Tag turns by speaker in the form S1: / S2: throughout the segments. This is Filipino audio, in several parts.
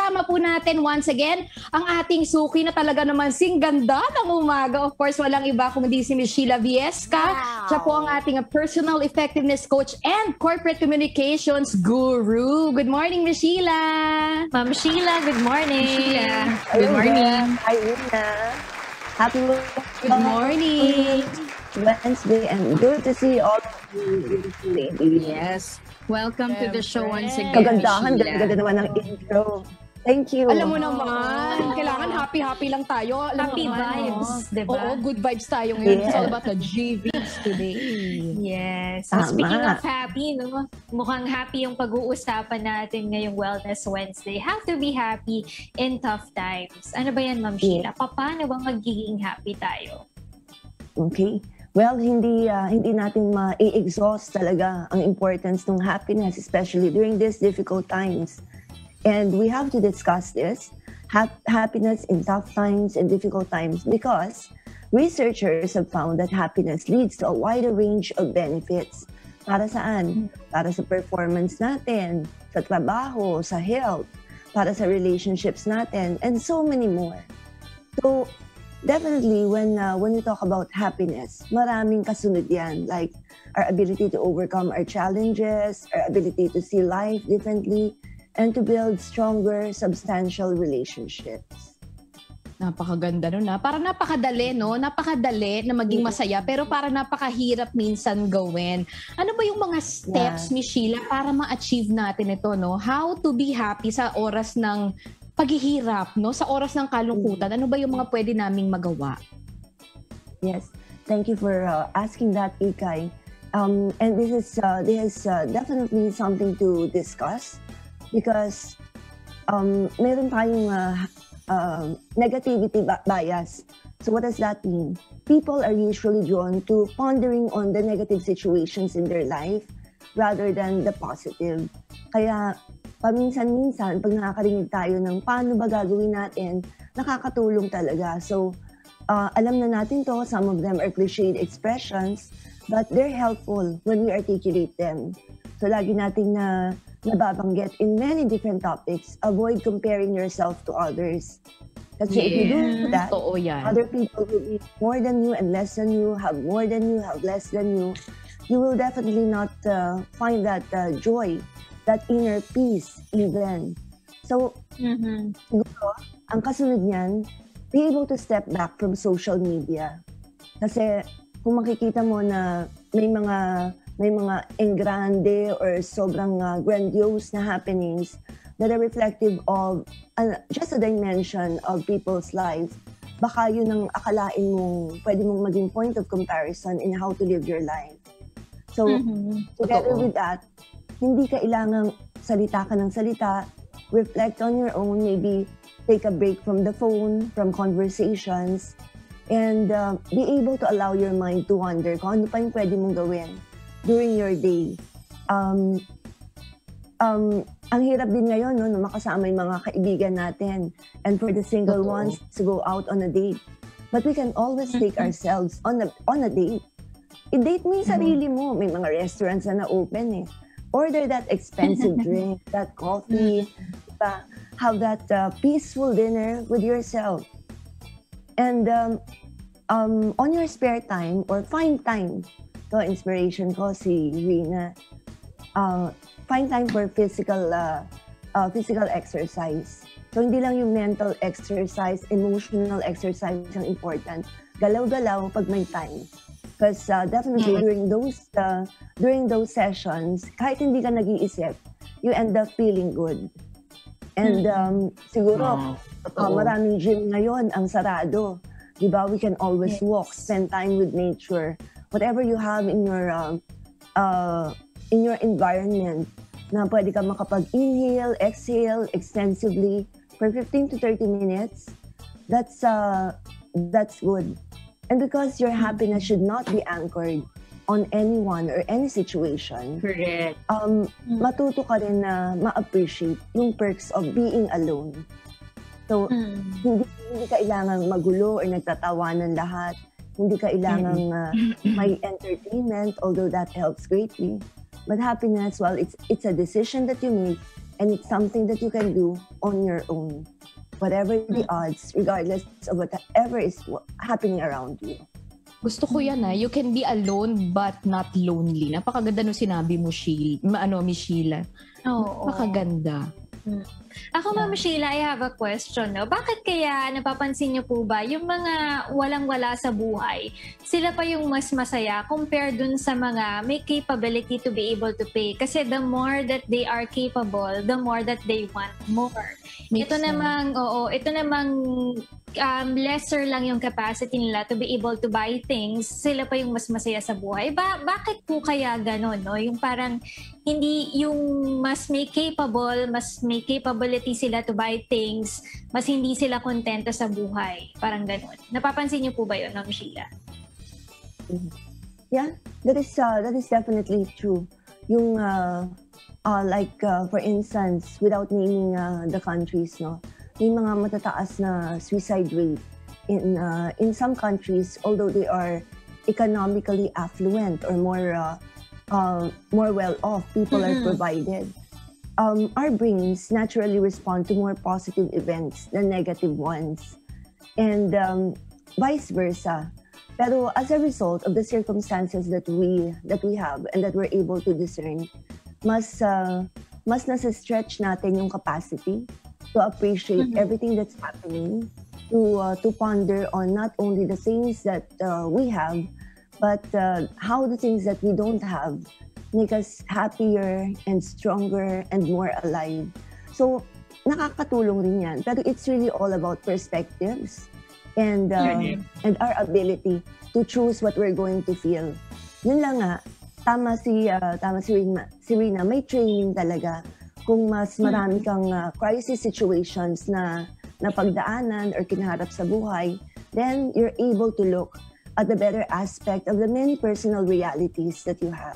S1: kasama po natin once again ang ating suki na talaga naman sing ganda ng umaga. Of course, walang iba kundi si Ms. Sheila Viesca.
S2: Wow.
S1: Siya po ang ating personal effectiveness coach and corporate communications guru. Good morning, Ms. Sheila.
S2: Ma'am Sheila, good morning.
S1: Sheila.
S2: Good morning.
S3: Hi, Una. Happy
S1: Good morning.
S3: Wednesday, and good to see all of you beautiful ladies.
S2: Yes. Welcome to the show once again.
S3: Kagandahan,
S2: Sheila.
S3: ganda naman ng intro. Thank you.
S1: Alam mo naman, kailangan happy-happy lang tayo. Alam
S2: Happy
S1: mo naman,
S2: vibes,
S1: no?
S2: diba?
S1: Oo, good vibes tayo ngayon.
S3: Yeah.
S1: It's all about the G-Vibes today.
S2: Yes.
S3: Tama.
S2: Speaking of happy, no? Mukhang happy yung pag-uusapan natin ngayong Wellness Wednesday. How to be happy in tough times. Ano ba yan, Ma'am Sheila? Paano bang magiging happy tayo?
S3: Okay. Well, hindi natin ma-exhaust talaga ang importance ng happiness, especially during these difficult times. And we have to discuss this, happiness in tough times and difficult times, because researchers have found that happiness leads to a wider range of benefits. Para saan? Para sa performance natin, sa trabaho, sa health, para sa relationships natin, and so many more. So, definitely, when we talk about happiness, maraming kasunod yan. Like our ability to overcome our challenges, our ability to see life differently, and to build stronger, substantial relationships.
S1: Napakaganda nun na. Para napakadali, no? Napakadali na maging masaya, pero para napakahirap minsan gawin. Ano ba yung mga steps, Miss Sheila, para ma-achieve natin ito, no? How to be happy sa oras ng paghihirap, no? Sa oras ng kalungkutan, ano ba yung mga pwede naming magawa?
S3: Yes, thank you for asking that, Ikay. And this is definitely something to discuss, because meron tayong negativity bias. So what does that mean? People are usually drawn to pondering on the negative situations in their life rather than the positive. Kaya paminsan-minsan, pag nakakarinig tayo ng paano ba gagawin natin, nakakatulong talaga. So, alam na natin to, some of them are cliched expressions, but they're helpful when we articulate them. So, lagi nating nababanggit in many different topics. Avoid comparing yourself to others. Kasi if you do that, other people will be more than you and less than you, have more than you, have less than you. You will definitely not find that joy, that inner peace even. So, siguro, ang kasunod niyan, be able to step back from social media. Kasi kung makikita mo na may mga engrande or sobrang grandiose na happenings that are reflective of just a dimension of people's life, baka yun ang akalain mong pwede mong maging point of comparison in how to live your life. So, together with that, hindi kailangang salita ka ng salita, reflect on your own, maybe take a break from the phone, from conversations, and be able to allow your mind to wander kung ano pa yung pwede mong gawin during your day. Ang hirap din ngayon, no, na makasama yung mga kaibigan natin, and for the single ones to go out on a date. But we can always take ourselves on a date. I-date mo yung sarili mo. May mga restaurants na na-open eh. Order that expensive drink, that coffee, diba? Have that peaceful dinner with yourself. And on your spare time, or find time, to inspiration ko si Rina, find time for physical exercise. So hindi lang yung mental exercise, emotional exercise ang important. Galaw-galaw pag may time. Because definitely during those sessions, kahit hindi ka nag-iisip, you end up feeling good. And siguro, maraming gym ngayon ang sarado. Diba? We can always walk, spend time with nature. Whatever you have in your environment, na pwede ka makapag-inhale, exhale extensively for 15 to 30 minutes, that's good. And because your happiness should not be anchored on anyone or any situation,
S2: correct.
S3: Matuto ka rin na ma-appreciate yung perks of being alone. So, hindi kailangang magulo or nagtatawanan lahat. Hindi kailangang may entertainment, although that helps greatly. But happiness, well, it's a decision that you make, And it's something that you can do on your own, whatever the odds, regardless of whatever is happening around you.
S1: Gusto ko yan You can be alone but not lonely. Napakaganda nung sinabi mo, Miss Sheila.
S2: Oo.
S1: Napakaganda.
S2: Ako, Ma'am Sheila, I have a question. No? Bakit kaya, napapansin niyo po ba, yung mga walang-wala sa buhay, sila pa yung mas masaya compared dun sa mga may capability to be able to pay? Kasi the more that they are capable, the more that they want more. Ito namang lesser lang yung capacity nila to be able to buy things, sila pa yung mas masaya sa buhay. Bakit po kaya ganon? No? Yung parang hindi yung mas may capability sila to buy things, mas hindi sila kontento sa buhay. Parang ganon. Napapansin niyo po ba yun, Ma'am Sheila?
S3: Yeah, that is definitely true. Yung for instance, without naming the countries, no, may mga matataas na suicide rate in some countries, although they are economically affluent or more well off, people are provided. Our brains naturally respond to more positive events than negative ones, and vice versa. Pero as a result of the circumstances that we have and that we're able to discern, mas nasa-stretch natin yung capacity to appreciate everything that's happening, to ponder on not only the things that we have, but how the things that we don't have make us happier and stronger and more alive. So, nakakatulong rin yan. Pero it's really all about perspectives and our ability to choose what we're going to feel. Yun lang nga, tama si Rina, may training talaga. Kung mas marami kang crisis situations na pagdaanan or kinaharap sa buhay, then you're able to look at the better aspect of the many personal realities that you have.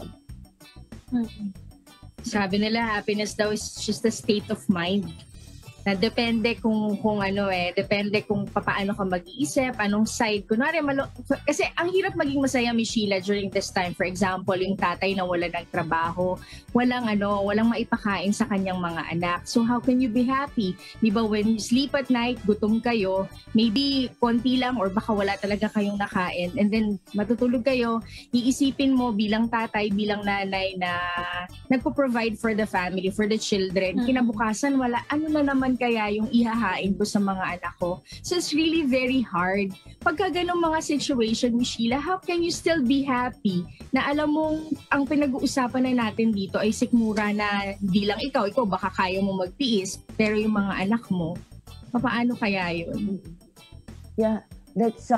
S4: Sabi nila, happiness daw is just a state of mind. Na depende kung depende kung paano ka mag-iisip, anong side. Kunwari, kasi ang hirap maging masaya, Miss Sheila, during this time. For example, yung tatay na wala ng trabaho, walang maipakain sa kanyang mga anak. So how can you be happy? Di ba, when you sleep at night, gutom kayo, maybe konti lang or baka wala talaga kayong nakain. And then matutulog kayo, iisipin mo bilang tatay, bilang nanay na nagpo-provide for the family, for the children. Kinabukasan, wala, ano na naman kaya yung ihahain ko sa mga anak ko. So it's really very hard. Pagka ganong mga situation, Miss Sheila, how can you still be happy? Na alam mong ang pinag-uusapan na natin dito ay sikmura na di lang ikaw baka kaya mo magtiis, pero yung mga anak mo, paano kaya yun?
S3: Yeah, that's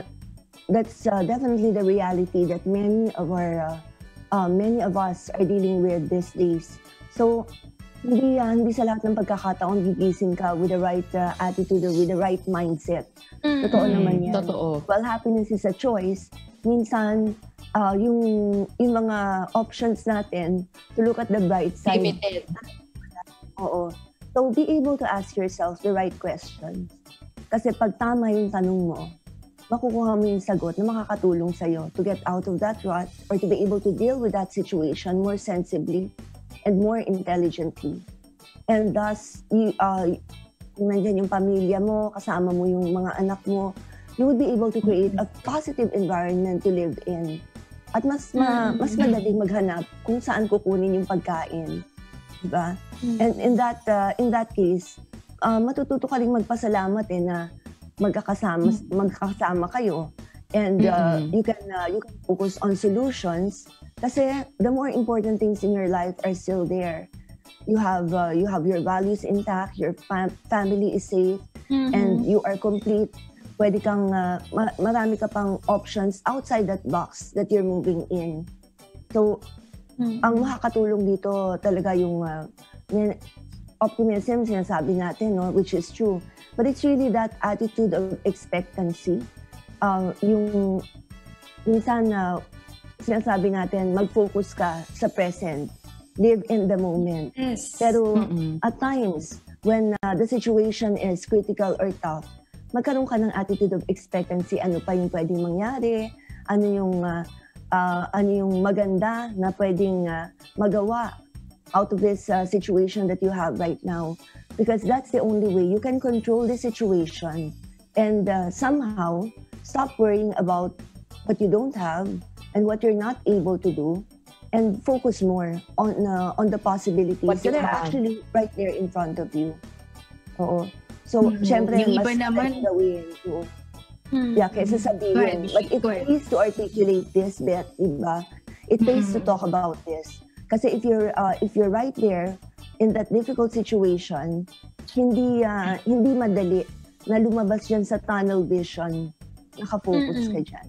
S3: definitely the reality that many of us are dealing with these days. So, hindi sa lahat ng pagkakataon gigising ka with the right attitude or with the right mindset. Totoo naman yan.
S1: Totoo.
S3: Well, happiness is a choice. Minsan, yung mga options natin to look at the bright side.
S1: Limited.
S3: Oo. So, be able to ask yourself the right questions. Kasi pag tama yung tanong mo, makukuha mo yung sagot na makakatulong sa'yo to get out of that rut or to be able to deal with that situation more sensibly and more intelligently. And thus, kung nandyan yung pamilya mo, kasama mo yung mga anak mo, you would be able to create a positive environment to live in. At mas madaling maghanap kung saan kukunin yung pagkain. Diba? And in that case, matututo ka rin magpasalamat na magkakasama kayo. And you can focus on solutions. Kasi the more important things in your life are still there. You have your values intact, your family is safe, and you are complete. Pwede kang, marami ka pang options outside that box that you're moving in. So, ang makakatulong dito talaga yung optimism, sinasabi natin, no, which is true. But it's really that attitude of expectancy. Yung minsan sinasabi natin, mag-focus ka sa present. Live in the moment.
S2: Yes.
S3: Pero at times, when the situation is critical or tough, magkaroon ka ng attitude of expectancy. Ano pa yung pwedeng mangyari? Ano yung maganda na pwedeng magawa out of this situation that you have right now, because that's the only way you can control the situation and somehow stop worrying about what you don't have and what you're not able to do, and focus more on the possibilities
S1: What you
S3: that are
S1: have.
S3: actually right there in front of you. Oo. So, syempre,
S4: Yung iba
S3: mas
S4: naman-
S3: gawin to. Yeah, kaysa sabihin.
S4: Go
S3: But it
S4: ahead.
S3: pays to articulate this, Beth, diba? It pays to talk about this. Kasi if you're right there in that difficult situation, hindi madali na lumabas dyan sa tunnel vision. Nakafocus ka dyan.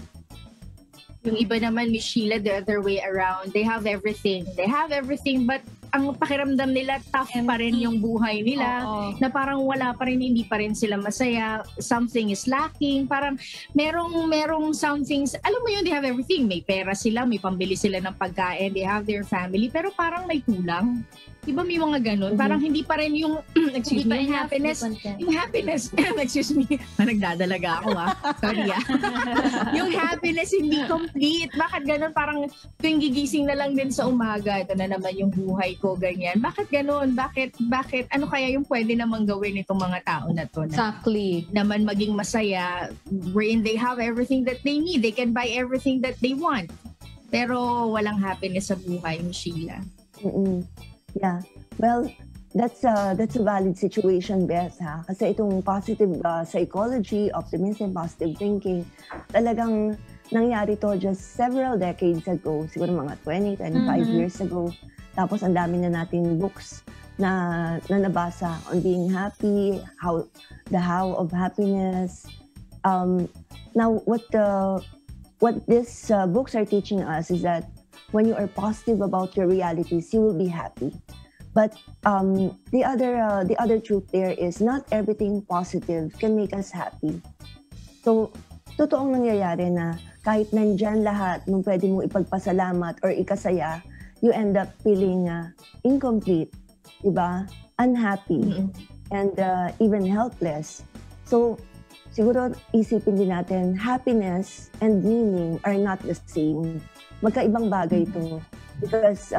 S4: Yung iba naman, Miss Sheila, the other way around. They have everything. But ang pakiramdam nila, tough pa rin yung buhay nila.
S2: Oo.
S4: Na parang wala pa rin, hindi pa rin sila masaya. Something is lacking. Parang merong some things, alam mo yun, they have everything. May pera sila, may pambili sila ng pagkain, they have their family, pero parang may kulang. Diba may mga ganun? Parang hindi pa rin yung, excuse me, yung happiness. Yung happiness, excuse me, nagdadalaga ako sorry yung happiness hindi complete. Bakit ganun? Parang tuwing gigising na lang din sa umaga, ito na naman yung buhay ko, ganyan. Bakit ganun? Bakit? Ano kaya yung pwede namang gawin itong mga tao na to? Na
S1: Exactly.
S4: naman maging masaya, wherein they have everything that they need. They can buy everything that they want. Pero walang happiness sa buhay, Miss Sheila.
S3: Mm-mm. Yeah. Well, that's a valid situation, Beth, ha? Kasi itong positive psychology, optimism, positive thinking, talagang nangyari to just several decades ago, siguro mga 20, 25 years ago. Tapos ang dami na nating books na nabasa on being happy, the how of happiness. Now, what these books are teaching us is that when you are positive about your realities, you will be happy. But the other truth there is not everything positive can make us happy. So, totoong nangyayari na kahit nandyan lahat nung pwede mong ipagpasalamat or ikasaya, you end up feeling incomplete, diba? Unhappy, and even helpless. So, siguro isipin din natin, happiness and meaning are not the same. Magkaibang bagay ito. Because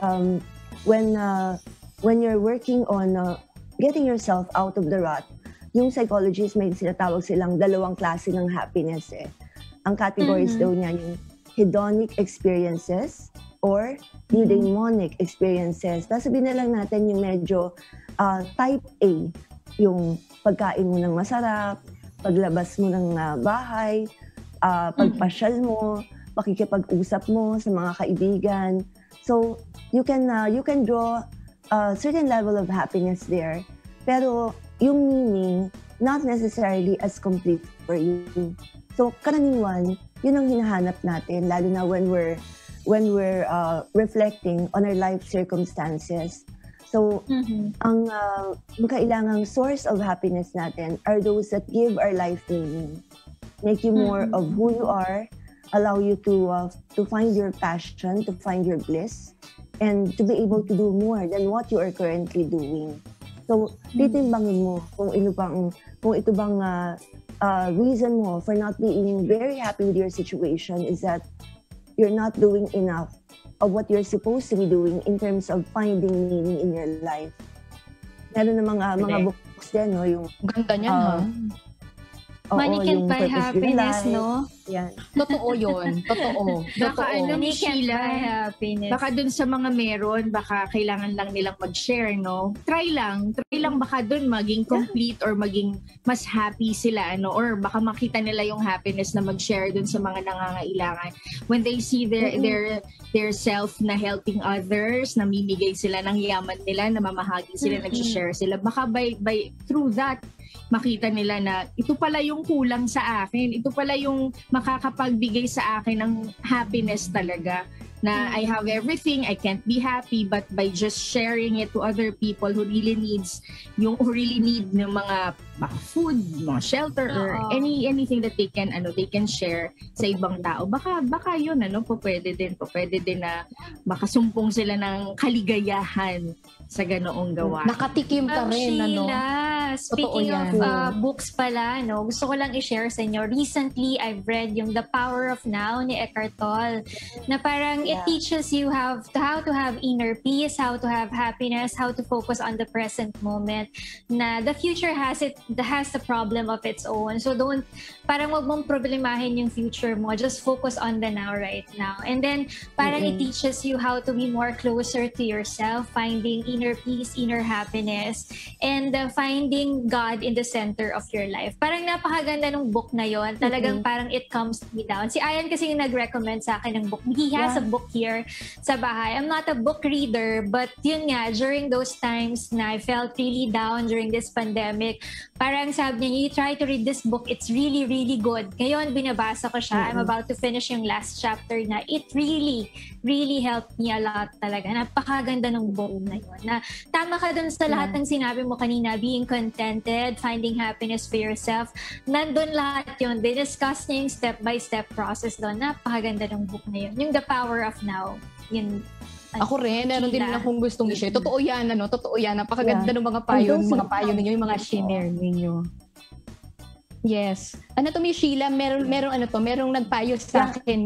S3: when you're working on getting yourself out of the rut, yung psychologists may sinatawag silang dalawang klase ng happiness eh. Ang categories daw niya yung hedonic experiences or eudaimonic experiences. Tapos sabihin na lang natin yung medyo type A, yung pagkain mo ng masarap, paglabas mo ng bahay, pagpasyal mo, pakikipag-usap mo sa mga kaibigan. So, you can draw a certain level of happiness there. Pero yung meaning, not necessarily as complete for you. So, karaniwan, yun ang hinahanap natin, lalo na when we're reflecting on our life circumstances. So, ang kailangang source of happiness natin are those that give our life meaning. Make you more of who you are, allow you to find your passion, to find your bliss, and to be able to do more than what you are currently doing. So, titimbangin mo kung ito bang reason mo for not being very happy with your situation is that you're not doing enough of what you're supposed to be doing in terms of finding meaning in your life. Meron na mga books din, no? Yung
S1: Ganda niyan, ha?
S2: Money
S3: yung
S2: can buy
S3: Purpose
S2: happiness,
S3: Driven Life.
S2: no?
S3: Yan.
S1: Totoo yun. Totoo.
S4: Baka ano,
S2: Money
S4: Miss
S2: can
S4: Sheila,
S2: buy happiness.
S4: baka dun sa mga meron, baka kailangan lang nilang mag-share, no? Try lang baka dun maging complete or maging mas happy sila, ano? Or baka makita nila yung happiness na mag-share dun sa mga nangangailangan. When they see their self na helping others, namimigay sila ng yaman nila, namamahagi sila, nag-share sila. Baka by through that, makita nila na ito pala yung kulang sa akin. Ito pala yung makakapagbigay sa akin ng happiness talaga. Na I have everything, I can't be happy, but by just sharing it to other people who really need ng mga food, mga shelter, or anything that they can share sa ibang tao. Baka yun, pwede din na makasumpong sila ng kaligayahan sa ganoong gawa.
S1: Nakatikim ka rin, ano?
S2: Sheila, speaking of
S1: yan.
S2: books pala, no, gusto ko lang i-share sa inyo. Recently, I've read yung The Power of Now ni Eckhart Tolle, na parang it teaches you how to have inner peace, how to have happiness, how to focus on the present moment, na the future has a problem of its own. So parang wag mong problemahin yung future mo. Just focus on the now right now. And then, parang it teaches you how to be more closer to yourself, finding inner peace, inner happiness, and finding God in the center of your life. Parang napakaganda ng book na yon. Talagang parang it calms me down. Si Ayan kasi yung nag-recommend sa akin ng book. He has a book here sa bahay. I'm not a book reader, but yun nga, during those times na I felt really down during this pandemic, parang sabi niya, you try to read this book. It's really, really good. Ngayon, binabasa ko siya. I'm about to finish yung last chapter na it really, really helped me a lot talaga. Napakaganda ng book na yun. Na tama ka dun sa lahat ng sinabi mo kanina, being contented, finding happiness for yourself. Nandun lahat yun. Discuss niya yung step-by-step process doon. Napakaganda ng book na yun. Yung The Power of Now. Yun.
S1: Ako rin, meron din akong gustong i-share. Totoo yan, Totoo yan. Napakaganda ng mga payo ninyo, yung mga share ninyo. Yes. Ano to, Miss Sheila, merong nagpayo sa akin,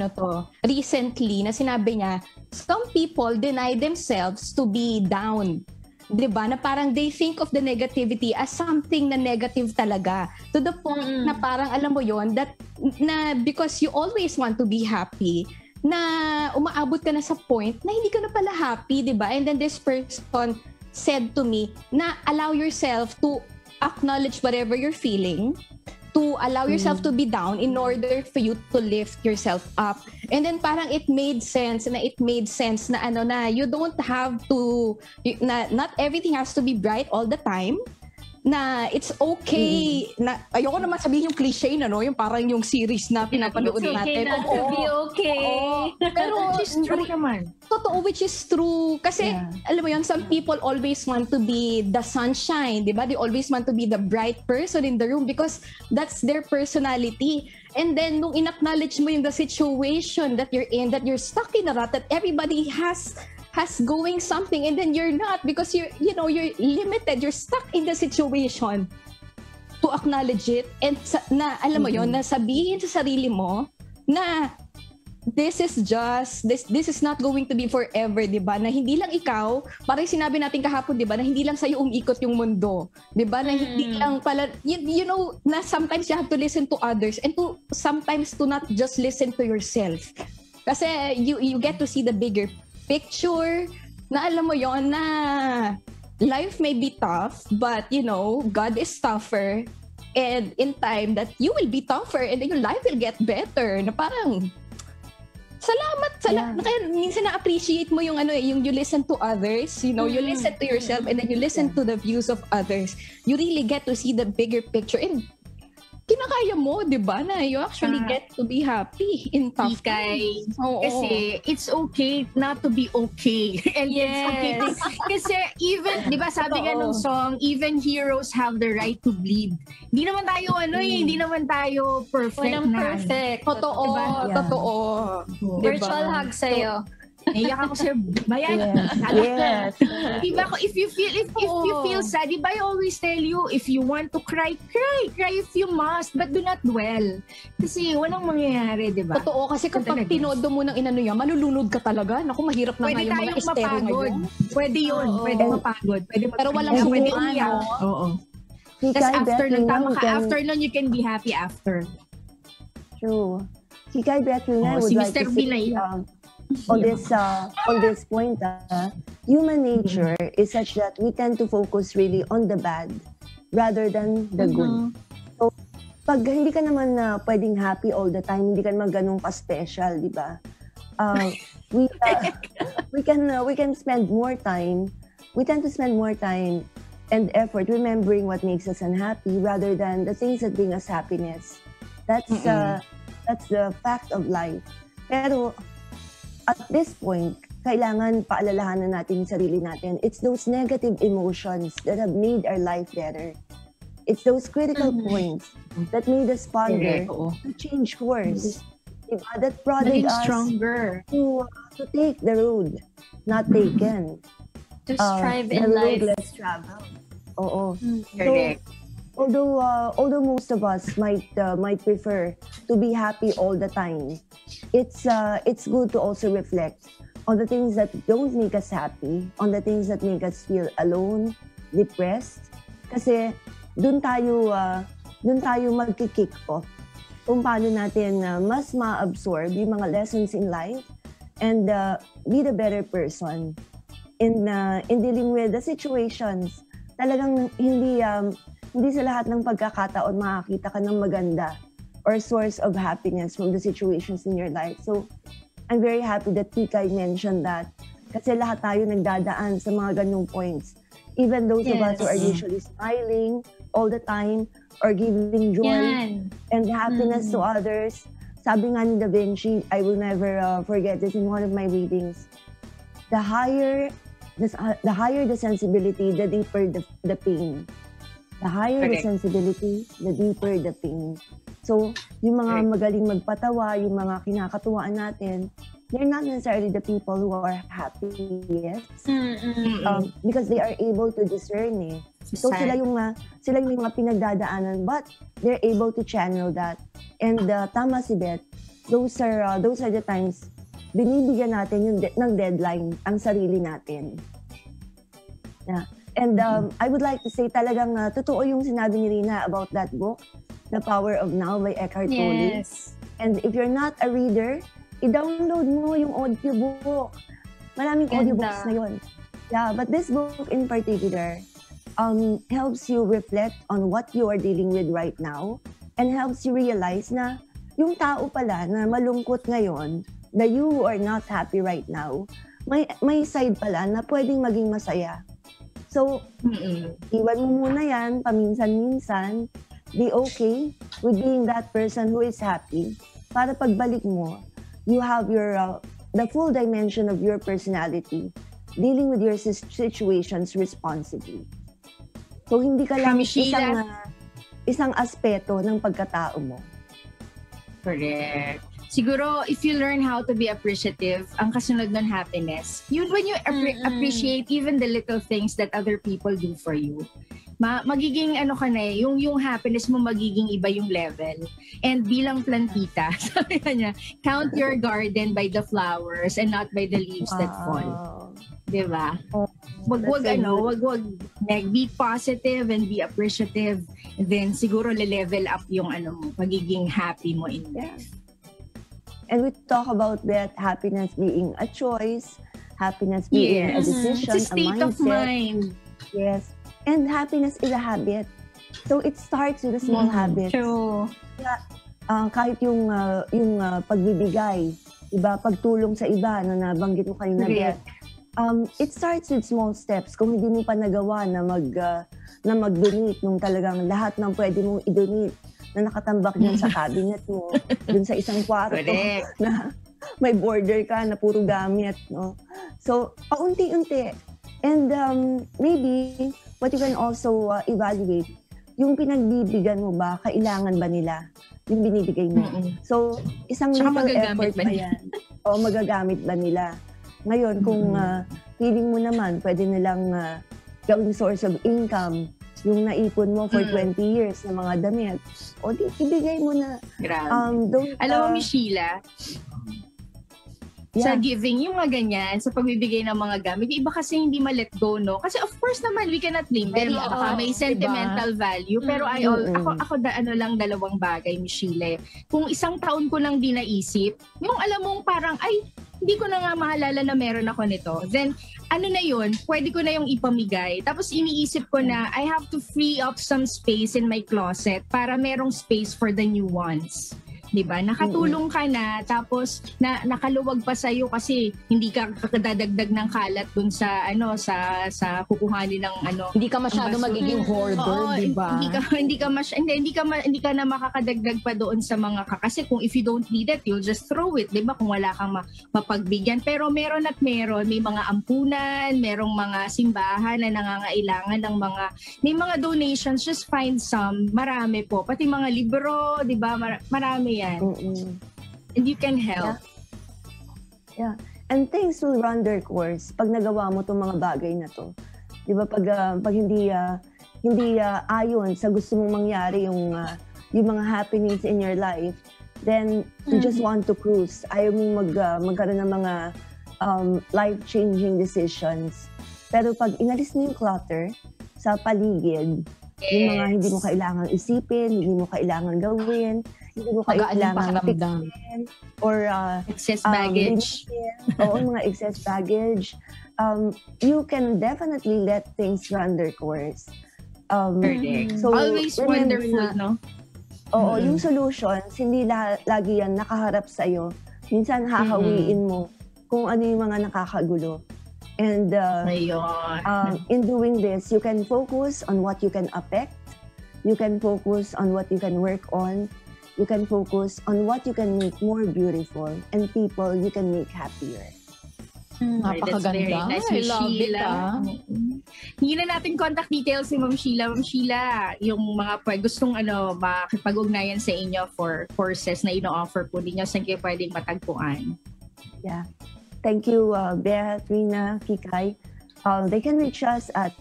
S1: recently, na sinabi niya, some people deny themselves to be down. 'Di ba? Na parang they think of the negativity as something na negative talaga. To the point na parang alam mo yon, that na because you always want to be happy, na umaabot ka na sa point na hindi ka na pala happy, 'di ba? And then this person said to me na allow yourself to acknowledge whatever you're feeling, to allow yourself to be down in order for you to lift yourself up. And then parang it made sense na na you don't have to, not everything has to be bright all the time, na it's okay, na ayoko naman sabihin yung cliche yung parang yung series na pinapanood natin.
S2: It's okay not to be okay.
S1: Pero
S4: which is true naman.
S1: Totoo, which is true. Kasi, alam mo yun, some people always want to be the sunshine, di ba? They always want to be the bright person in the room because that's their personality. And then, nung in-acknowledge mo yung the situation that you're in, that you're stuck in a rut, that everybody has going something, and then you're not because you're limited, you're stuck in the situation, to acknowledge it and na alam mo yon, na sabihin sa sarili mo na this is not going to be forever, 'di ba? Na hindi lang ikaw, parang sinabi natin kahapon, 'di ba, na hindi lang sa'yo umiikot yung mundo, 'di ba? Na hindi lang pala na sometimes you have to listen to others and to sometimes to not just listen to yourself. Kasi you get to see the bigger picture, na alam mo yon, na life may be tough, but God is tougher, and in time that you will be tougher and then your life will get better. Na parang salamat. Kaya minsan na-appreciate mo yung you listen to others, you listen to yourself and then you listen to the views of others. You really get to see the bigger picture and kinakaya mo, di ba, na you actually get to be happy in tough times.
S4: Kasi it's okay not to be okay. And it's okay. Kasi even, di ba sabi nga nung song, even heroes have the right to bleed. Hindi naman tayo hindi naman tayo perfect.
S2: Walang perfect.
S1: Totoo.
S4: Diba?
S1: Totoo.
S2: Virtual hug sa'yo.
S4: Naiyak ako sir. Bayan.
S3: Yes.
S4: Diba, if you feel sad, diba I always tell you, if you want to cry, cry if you must, but do not dwell. Kasi walang mangyayari, diba?
S1: Totoo, kasi kapag tinodo mo ng malulunod ka talaga. Naku, mahirap na nga yung mga estero ngayon.
S4: Pwede yun. Pwede mapagod.
S1: Pero walang
S4: pwede umiyak. Oo. Tapos after nun, you can be happy after.
S3: True. Si Kai Beth Lunay would like to say, on this point, human nature is such that we tend to focus really on the bad rather than the good. So, pag hindi ka naman na pwedeng happy all the time, hindi ka naman ganun ka-special, di ba? We can spend more time. We tend to spend more time and effort remembering what makes us unhappy rather than the things that bring us happiness. That's the fact of life. Pero at this point, kailangan paalalahanan natin yung sarili natin. It's those negative emotions that have made our life better. It's those critical points that made us ponder to change course. Diba? That prodded us
S4: stronger.
S3: To take the road not taken.
S2: To strive in life.
S3: Less travel. Oo.
S4: Correct.
S3: Although most of us might prefer to be happy all the time, it's good to also reflect on the things that don't make us happy, on the things that make us feel alone, depressed. Kasi dun tayo magki-kick off kung paano natin mas ma-absorb yung mga lessons in life and be the better person in dealing with the situations. Talagang hindi sa lahat ng pagkakataon makakita ka ng maganda or source of happiness from the situations in your life. So, I'm very happy that Tikay mentioned that kasi lahat tayo nagdadaan sa mga ganung points. Even those of us who are usually smiling all the time or giving joy and happiness to others. Sabi nga ni Da Vinci, I will never forget this in one of my readings. The higher the sensibility, the deeper the pain. The higher the sensibility, the deeper the pain. So, yung mga magaling magpatawa, yung mga kinakatuwaan natin, they're not necessarily the people who are happiest. Because they are able to discern eh. So, sila yung mga pinagdadaanan, but they're able to channel that. And tama si Beth, those are the times binibigyan natin yung ng deadline ang sarili natin. Yeah. And I would like to say talagang totoo yung sinabi ni Rina about that book, The Power of Now by Eckhart Tolle. And if you're not a reader, i-download mo yung audiobook. Maraming audiobooks na yun. Yeah, but this book in particular helps you reflect on what you are dealing with right now and helps you realize na yung tao pala na malungkot ngayon, na you are not happy right now, may side pala na pwedeng maging masaya. So, iwan mo muna yan, paminsan-minsan, be okay with being that person who is happy. Para pagbalik mo, you have the full dimension of your personality, dealing with your situations responsibly. So, hindi ka lang isang aspeto ng pagkatao mo.
S4: Correct. Siguro, if you learn how to be appreciative, ang kasunod ng happiness, when you appreciate even the little things that other people do for you, magiging yung happiness mo magiging iba yung level. And bilang plantita, sabi niya, count your garden by the flowers and not by the leaves that fall. Diba? Wag be positive and be appreciative. And then siguro le-level up yung magiging happy mo in life.
S3: And we talk about that happiness being a choice, happiness being a decision,
S4: it's a state of mind.
S3: Yes. And happiness is a habit. So it starts with the small habits.
S2: True.
S3: Yeah, kahit yung pagbibigay, iba, pagtulong sa iba na nabanggit mo kanina. It starts with small steps. Kung hindi mo pa nagawa na mag-donate nung talagang lahat ng pwede mong i-donate na nakatambak dyan sa cabinet mo, dun sa isang kwarto na may border ka na puro gamit, no? So, paunti-unti. And maybe what you can also evaluate, yung pinagbibigyan mo ba, kailangan ba nila yung binibigay mo? So, isang little effort ba yan? O magagamit ba nila? Ngayon, kung feeling mo naman, pwede nilang gawing source of income, yung naipon mo for 20 years na mga damit, o di, ibigay mo na.
S4: Alam mo, Miss Sheila, sa giving, yung mga ganyan, sa pagbibigay ng mga gamit, iba kasi hindi ma-let go, no? Kasi of course naman, we cannot blame them. May sentimental value. Pero ako dalawang bagay, Miss Sheila. Kung isang taon ko lang di naisip, yung alam mong parang, hindi ko na nga maalala na meron ako nito. Then, na yun, pwede ko na yung ipamigay. Tapos iniisip ko na, I have to free up some space in my closet para merong space for the new ones. Diba? Nakatulong ka na, tapos nakaluwag pa sa'yo kasi hindi ka kakadadagdag ng kalat dun sa kukuhanin ng
S1: Hindi ka masyado magiging hoarder, diba?
S4: Hindi ka na makakadagdag pa doon sa mga kasi kung if you don't need it, you'll just throw it, diba? Kung wala kang mapagbigyan. Pero meron, may mga ampunan, merong mga simbahan na nangangailangan ng may mga donations, just find some, marami po. Pati mga libro, diba? Marami yan. And you can help.
S3: Yeah. And things will run their course pag nagawa mo itong mga bagay na to. Di ba? Pag hindi hindi ayon sa gusto mong mangyari yung mga happenings in your life, then you just want to cruise. Ayaw mong magkaroon ng mga life-changing decisions. Pero pag inalis mo yung clutter sa paligid, yung mga hindi mo kailangang isipin, hindi mo kailangan gawin, hindi mo kailangan pikitin, or
S4: excess baggage.
S3: Oo, mga excess baggage. You can definitely let things run their course.
S4: So, always wonderful, no?
S3: Oo, yung solutions, hindi lagi yan nakaharap sa'yo. Minsan, hahawiin mo kung ano yung mga nakakagulo. And in doing this, you can focus on what you can affect. You can focus on what you can work on. You can focus on what you can make more beautiful. And people you can make happier.
S1: Napakaganda.
S4: Nice,
S1: I love it,
S4: Hindi na natin contact details si Ma'am Sheila. Ma'am Sheila, yung mga gustong makipag-ugnayan sa inyo for courses na ino-offer po ninyo, saan kayo pwedeng matagpuan?
S3: Yeah. Thank you, Bea, Rina, Kikay. They can reach us at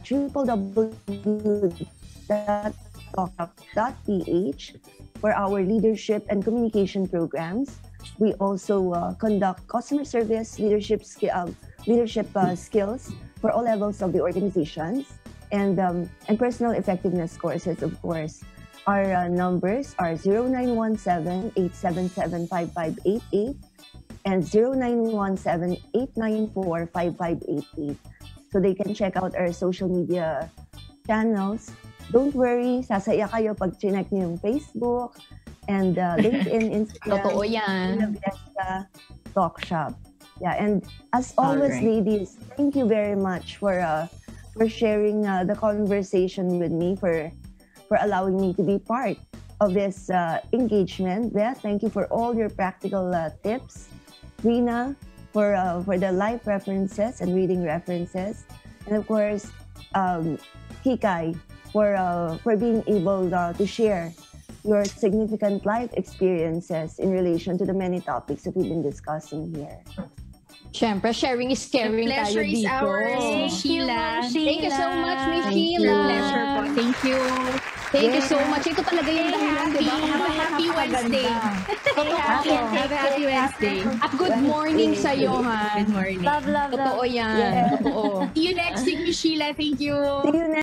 S3: www.talkup.ph for our leadership and communication programs. We also conduct customer service, leadership skills for all levels of the organizations, and personal effectiveness courses, of course. Our numbers are 0917-877-5588 and 0917-894-5588. So they can check out our social media channels. Don't worry, sasaya kayo pag chinek niyo yung Facebook, and LinkedIn, Instagram.
S1: Totoo yan.
S3: Talk Shop. Yeah, and as always, ladies, thank you very much for sharing the conversation with me, for allowing me to be part of this engagement. Beth, thank you for all your practical tips. Rina, for the life references and reading references, and of course, Kikay, for being able to share your significant life experiences in relation to the many topics that we've been discussing here.
S1: Siyempre, sharing is caring tayo
S4: Pleasure is
S1: dito.
S4: ours, Miss Sheila.
S1: Thank you so much, Miss
S3: Thank
S1: Sheila.
S3: you.
S4: Pleasure po. Thank you.
S1: Thank you so much. Ito talaga yung dahilan, di ba?
S4: Happy Wednesday. Happy Wednesday.
S1: At good morning sa'yo, ha?
S4: Good morning.
S2: Love.
S1: Totoo yan. Totoo.
S4: See you next week, Miss Sheila. Thank you.
S3: See you next